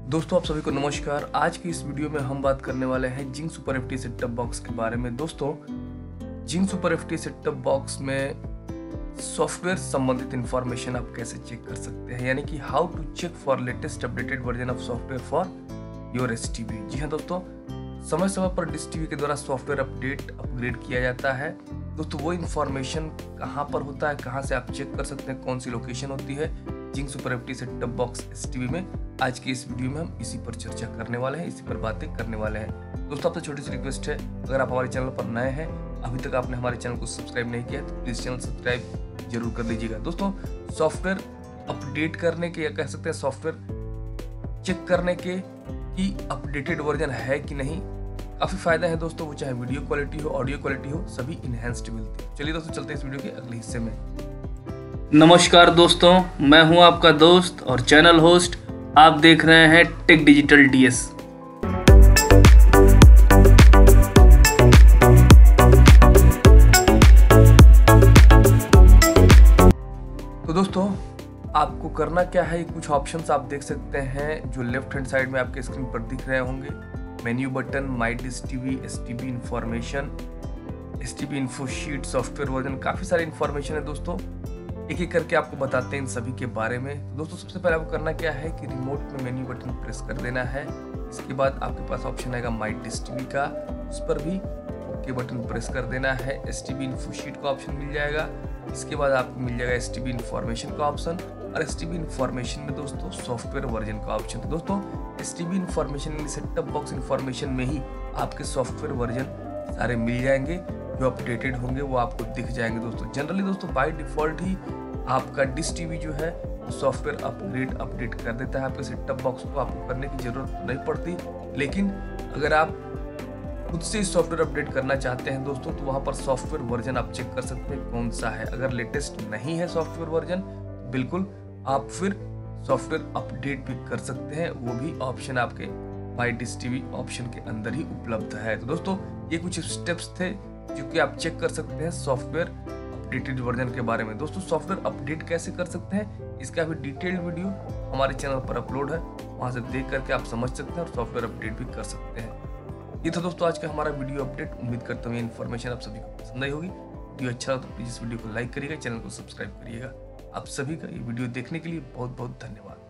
दोस्तों आप सभी को नमस्कार। आज की इस वीडियो में हम बात करने वाले हैं Zing super FT set top box के बारे में। दोस्तों Zing super FT set top box में सॉफ्टवेयर संबंधित इंफॉर्मेशन आप कैसे चेक कर सकते हैं, यानी कि how to check for latest updated version of software for your Dish TV. जी हाँ दोस्तों, समय समय पर डिश टीवी के द्वारा सॉफ्टवेयर अपग्रेड किया जाता है। दोस्तों वो इन्फॉर्मेशन कहाँ पर होता है, कहाँ से आप चेक कर सकते हैं, कौन सी लोकेशन होती है Zing super FT set top box Dish TV में। आज की इस वीडियो में हम इसी पर चर्चा करने वाले हैं, इसी पर बातें करने वाले हैं। दोस्तों आपसे छोटी सी रिक्वेस्ट है, अगर आप हमारे चैनल पर नए हैं, अभी तक आपने हमारे चैनल को सब्सक्राइब नहीं किया तो प्लीज चैनल सब्सक्राइब जरूर कर लीजिएगा। दोस्तों सॉफ्टवेयर अपडेट करने के या कह सकते हैं सॉफ्टवेयर चेक करने के कि अपडेटेड वर्जन है कि नहीं, काफी फायदा है दोस्तों। वो चाहे वीडियो क्वालिटी हो, ऑडियो क्वालिटी हो, सभी इनहेंस्ड मिलती है। चलिए दोस्तों चलते हैं इस वीडियो के अगले हिस्से में। नमस्कार दोस्तों, मैं हूं आपका दोस्त और चैनल होस्ट। आप देख रहे हैं टेक डिजिटल डीएस। तो दोस्तों आपको करना क्या है, कुछ ऑप्शंस आप देख सकते हैं जो लेफ्ट हैंड साइड में आपके स्क्रीन पर दिख रहे होंगे। Menu button, my Dish TV, STB information, STB info sheet, software version, काफी सारे इंफॉर्मेशन है दोस्तों। एक एक करके आपको बताते हैं इन सभी के बारे में। तो दोस्तों सबसे पहले आपको करना क्या है कि रिमोट में मेन्यू बटन प्रेस कर देना है। इसके बाद आपके पास ऑप्शन आएगा माई डिश टीवी का, उस पर भी ओके बटन प्रेस कर देना है। एसटीबी इन्फो शीट का ऑप्शन मिल जाएगा। इसके बाद आपको मिल जाएगा एसटीबी इन्फॉर्मेशन का ऑप्शन, और एसटीबी इन्फॉर्मेशन में दोस्तों सॉफ्टवेयर वर्जन का ऑप्शन। तो दोस्तों STB information set top box information में ही आपके सॉफ्टवेयर वर्जन सारे मिल जाएंगे, जो अपडेटेड होंगे वो आपको दिख जाएंगे दोस्तों। जनरली दोस्तों बाय डिफॉल्ट ही आपका डिश टीवी जो है सॉफ्टवेयर अपडेट कर देता है आपके सेट टॉप बॉक्स को, आपको करने की जरूरत नहीं पड़ती। लेकिन अगर आप खुद से सॉफ्टवेयर अपडेट करना चाहते हैं दोस्तों, तो वहां पर सॉफ्टवेयर वर्जन आप चेक कर सकते हैं कौन सा है। अगर लेटेस्ट नहीं है सॉफ्टवेयर वर्जन, बिल्कुल आप फिर सॉफ्टवेयर अपडेट भी कर सकते हैं। वो भी ऑप्शन आपके माई डिश टीवी ऑप्शन के अंदर ही उपलब्ध है। तो दोस्तों ये कुछ स्टेप्स थे जो कि आप चेक कर सकते हैं सॉफ्टवेयर अपडेटेड वर्जन के बारे में। दोस्तों सॉफ्टवेयर अपडेट कैसे कर सकते हैं, इसका भी डिटेल्ड वीडियो हमारे चैनल पर अपलोड है, वहां से देख करके आप समझ सकते हैं और सॉफ्टवेयर अपडेट भी कर सकते हैं। ये था दोस्तों आज का हमारा वीडियो अपडेट। उम्मीद करता हूँ ये इन्फॉर्मेशन आप सभी को पसंद आई होगी। वीडियो अच्छा हो तो प्लीज इस वीडियो को लाइक करिएगा, चैनल को सब्सक्राइब करिएगा। आप सभी का ये वीडियो देखने के लिए बहुत बहुत धन्यवाद।